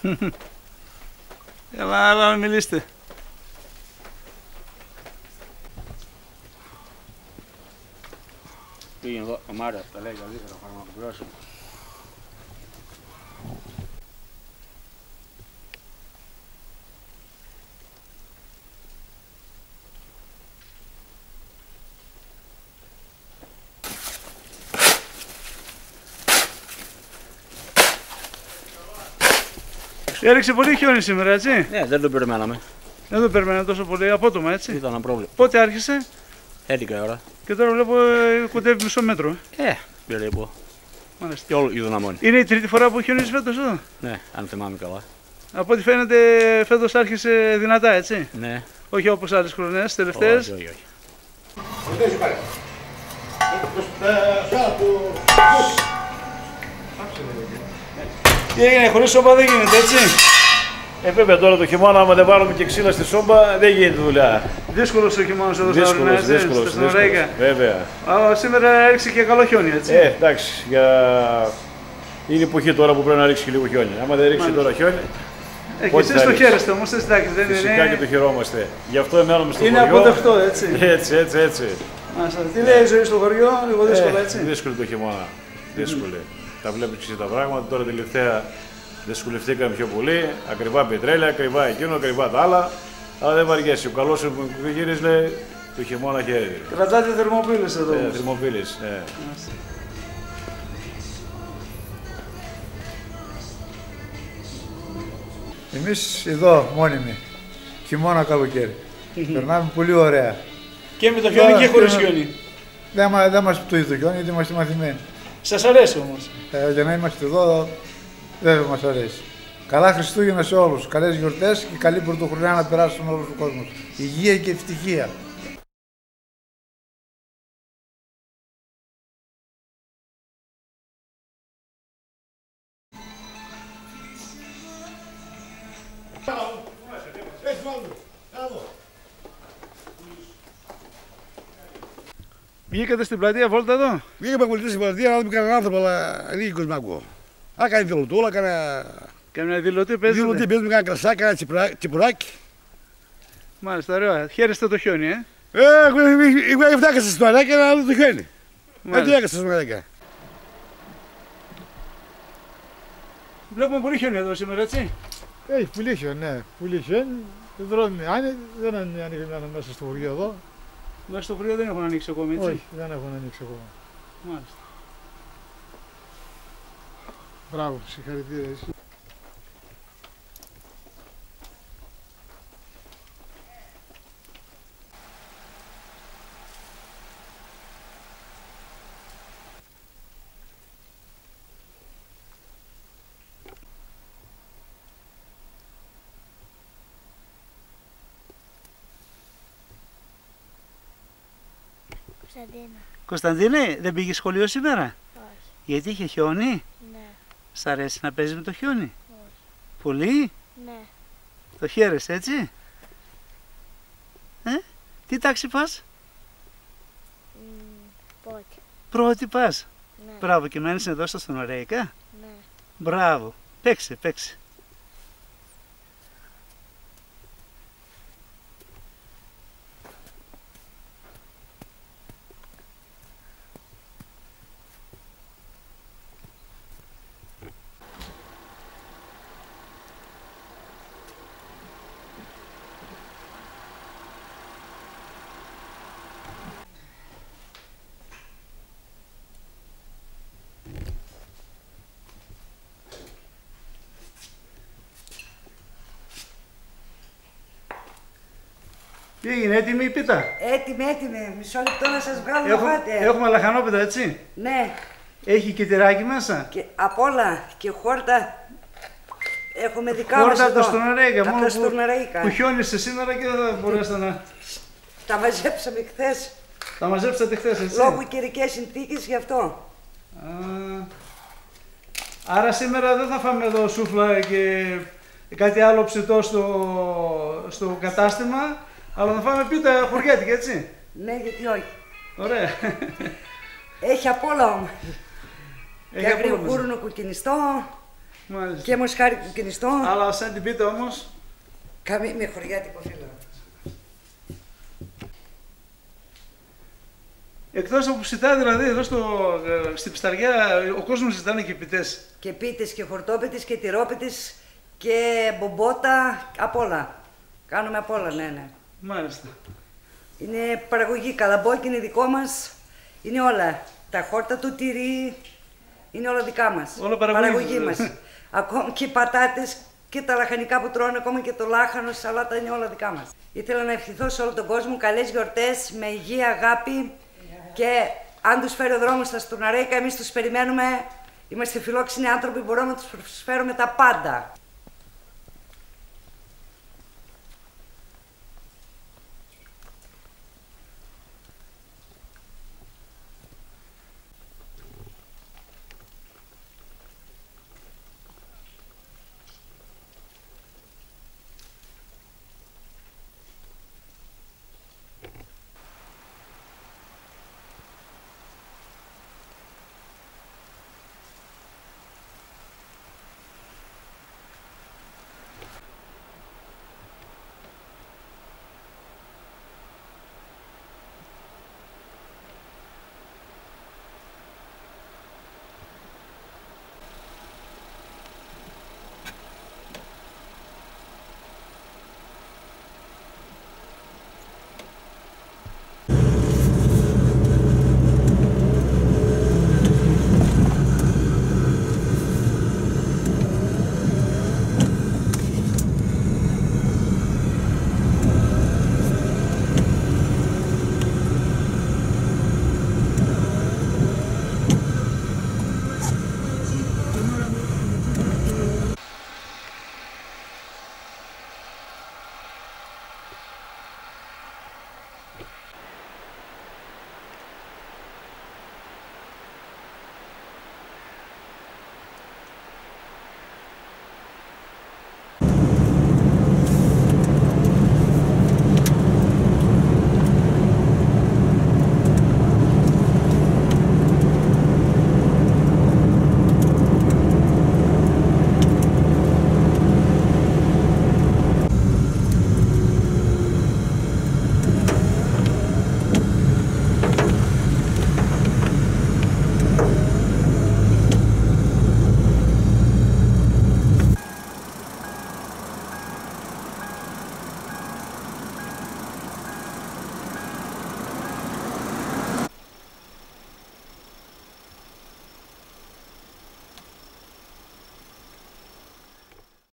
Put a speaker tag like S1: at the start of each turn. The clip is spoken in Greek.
S1: Έλα, μιλήστε.
S2: Πήγαινε εδώ, ο Μάρια, τα λέει καλύτερα, πάμε να το πληρώσουμε.
S1: Έριξε πολύ χιόνι σήμερα, έτσι.
S2: Ναι, δεν το περιμέναμε.
S1: Δεν το περιμέναμε τόσο πολύ, απότομα, έτσι.
S2: Ήταν ένα πρόβλημα.
S1: Πότε άρχισε?
S2: 11 ώρα.
S1: Και τώρα βλέπω κοντεύει μισό μέτρο.
S2: Περίπου.
S1: Μάλιστα.
S2: Και όλο η δυναμώνει.
S1: Είναι η τρίτη φορά που χιονίζει φέτος εδώ.
S2: Ναι, αν θυμάμαι καλά.
S1: Από ό,τι φαίνεται φέτος άρχισε δυνατά, έτσι.
S2: Ναι.
S1: Όχι όπως άλλες χρονιές, τελευταίες.
S2: Όχι.
S1: Τι έγινε, χωρίς σόμπα δεν γίνεται, έτσι.
S3: Βέβαια τώρα το χειμώνα, άμα δεν βάλουμε και ξύλα στη σόμπα, δεν γίνεται δουλειά.
S1: Δύσκολος ο χειμώνας εδώ στα ορεινά, έτσι, στα Στενοραϊκά.
S3: Βέβαια.
S1: Σήμερα έριξε και καλό χιόνι, έτσι.
S3: Εντάξει, είναι η εποχή τώρα που πρέπει να ρίξει και λίγο χιόνι. Άμα δεν ρίξει τώρα χιόνι.
S1: Και εσείς το χαίρεστε όμως, εντάξει, δεν είναι.
S3: Φυσικά και το χαιρόμαστε. Γι' αυτό μένουμε στο χωριό.
S1: Είναι αποδεκτό, έτσι.
S3: Έτσι.
S1: Τι λέει η ζωή στο χωριό, λίγο δύσκολα, έτσι.
S3: Δύσκολη το χειμώνα. Δύσκολη. Τα βλέπεις και εσύ τα πράγματα. Τώρα τελευταία δυσκολευτήκαμε πιο πολύ. Ακριβά πετρέλαια, ακριβά εκείνο, ακριβά τα άλλα. Αλλά δεν βαριέσαι. Ο καλός ο γύρις λέει το χειμώνα χέρι.
S1: Κρατάτε θερμοπύλες εδώ.
S3: Θερμοπύλες, ναι.
S4: Εμείς εδώ μόνιμοι, χειμώνα καλοκαίρι. Περνάμε πολύ ωραία.
S1: Και με το χιόνι και χωρίς χιόνι.
S4: Δεν μας πτωεί το χιόνι γιατί είμαστε μαθημένοι.
S1: Σας αρέσει όμως.
S4: Για να είμαστε εδώ δεν μας αρέσει. Καλά Χριστούγεννα σε όλους, καλές γιορτές και καλή πρωτοχρονιά να περάσουν όλος ο κόσμος. Υγεία και ευτυχία.
S1: Βγήκατε στην πλατεία βόλτα εδώ.
S5: Βγήκαμε πολιτή στην πλατεία να δούμε κανέναν άνθρωπο, αλλά λίγος μ' ακούω. Α, κάνει δηλωτούλα,
S1: Κάμια δηλωτή παίζετε.
S5: Δηλωτή παίζουμε, κάνα κρασάκι, κάνα τσιπουράκι.
S1: Μάλιστα, ωραία. Χαίρεστε το χιόνι,
S5: Εγώ έφταξα στο αράκι να δω το χιόνι. Τι έκανα στο αράκι.
S1: Βλέπουμε πολύ χιόνι εδώ σήμερα, έτσι.
S4: Έχει πολύ χιόνι, ναι. Πολύ χιόνι. Δεν ανοίγει μέσα στο χωριό εδώ.
S1: Μέσα στο χωριό δεν έχουν ανοίξει ακόμη, έτσι.
S4: Όχι, δεν έχουν ανοίξει ακόμα.
S1: Μάλιστα.
S4: Μπράβο, συγχαρητήρια.
S1: Κωνσταντίνε, δεν πήγε σχολείο σήμερα?
S6: Όχι.
S1: Γιατί είχε χιόνι?
S6: Ναι.
S1: Σ' αρέσει να παίζει με το χιόνι?
S6: Όχι.
S1: Πολύ?
S6: Ναι.
S1: Το χαίρεσαι, έτσι? Τι τάξη πας?
S6: Πρώτη.
S1: Πρώτη πας?
S6: Ναι.
S1: Μπράβο, και μένεις εδώ στα Στενοραϊκά?
S6: Ναι.
S1: Μπράβο. Παίξε. Τι έγινε, έτοιμη η πίτα?
S7: Έτοιμη. Μισό λεπτό να σας βγάλω να φάτε.
S1: Έχουμε λαχανόπιτα, έτσι.
S7: Ναι.
S1: Έχει και τυράκι μέσα.
S7: Και απ' όλα. Και χόρτα. Έχουμε δικά μας
S1: Χόρτα
S7: εδώ.
S1: από τα Στενοραϊκά.
S7: Από τα Στενοραϊκά.
S1: Που χιόνισε σήμερα και δεν θα μπορέσετε να...
S7: Τα μαζέψαμε χθες.
S1: Τα μαζέψατε χθες, έτσι.
S7: Λόγω καιρικές συνθήκες γι' αυτό.
S1: Άρα σήμερα δεν θα φάμε εδώ σούφλα και κάτι άλλο ψητό στο κατάστημα, αλλά θα φάμε πίτα χωριάτικη, έτσι.
S7: Ναι, γιατί όχι.
S1: Ωραία.
S7: Έχει απ' όλα όμως.
S1: Έχει
S7: Και
S1: απ' όλα
S7: αγριογούρνο κουκκινιστό.
S1: Μάλιστα.
S7: Και μοσχάρι κουκκινιστό.
S1: Αλλά σαν την πείτε όμως.
S7: Καμί με χωριάτικο φύλλο.
S1: Εκτός από που ζητά δηλαδή εδώ στην Πισταριά, ο κόσμος ζητάνε και πιτές.
S7: Και πίτες και χορτόπιτες και τυρόπιτες και μπομπότα, απ' όλα. Κάνουμε απ' όλα, ναι.
S1: Μάλιστα.
S7: Είναι παραγωγή, καλαμπόκι είναι δικό μας, είναι όλα. Τα χόρτα του τυρί είναι όλα δικά μας.
S1: Όλα παραγωγή
S7: μας. Ακόμα και οι πατάτες και τα λαχανικά που τρώνε, ακόμα και το λάχανο, η σαλάτα είναι όλα δικά μας. Ήθελα να ευχηθώ σε όλο τον κόσμο καλές γιορτές, με υγεία, αγάπη και αν τους φέρει ο δρόμος στα Στουρναρέικα, εμείς τους περιμένουμε. Είμαστε φιλόξενοι άνθρωποι, μπορούμε να τους προσφέρουμε τα πάντα.